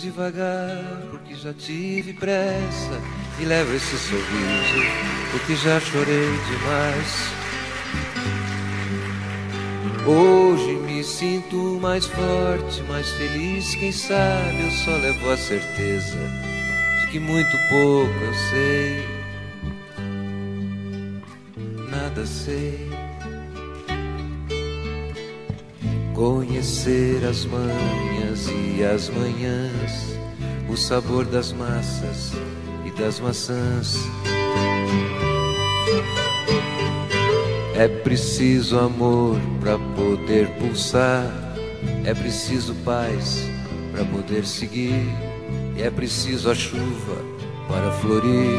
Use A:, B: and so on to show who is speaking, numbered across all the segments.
A: devagar porque já tive pressa, e levo esse sorriso porque já chorei demais. Hoje me sinto mais forte, mais feliz, quem sabe eu só levo a certeza de que muito pouco eu sei, nada sei. Conhecer as manhas e as manhãs, o sabor das massas e das maçãs. É preciso amor para poder pulsar, é preciso paz para poder seguir, e é preciso a chuva para florir.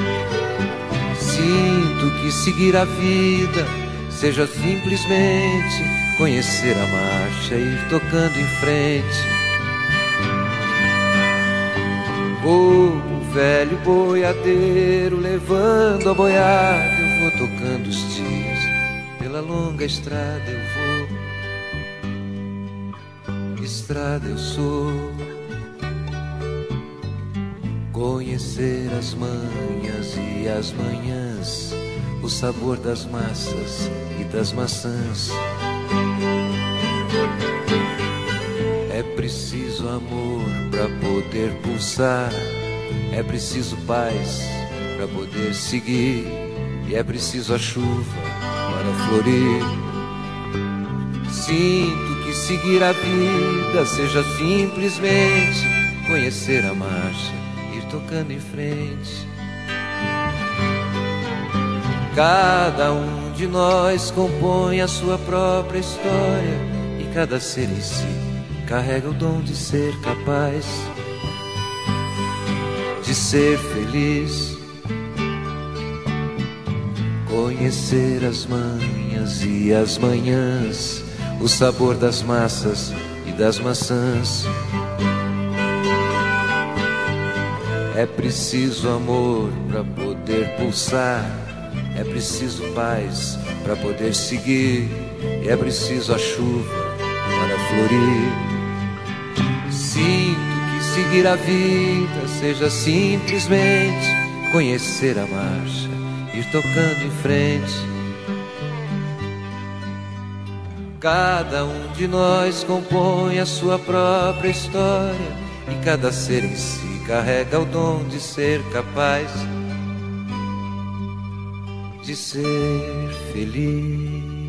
A: Sinto que seguir a vida seja simplesmente conhecer a marcha e ir tocando em frente. O velho boiadeiro levando a boiada, eu vou tocando os dias, pela longa estrada eu vou, estrada eu sou. Conhecer as manhas e as manhãs, o sabor das massas e das maçãs. É preciso amor para poder pulsar, é preciso paz para poder seguir, e é preciso a chuva para florir. Sinto que seguir a vida seja simplesmente conhecer a marcha, ir tocando em frente. Cada um de nós compõe a sua própria história, e cada ser em si carrega o dom de ser capaz de ser feliz. Conhecer as manhas e as manhãs, o sabor das massas e das maçãs. É preciso amor para poder pulsar, é preciso paz para poder seguir, e é preciso a chuva para florir. Sinto que seguir a vida seja simplesmente conhecer a marcha, ir tocando em frente. Cada um de nós compõe a sua própria história, e cada ser em si carrega o dom de ser capaz de ser feliz.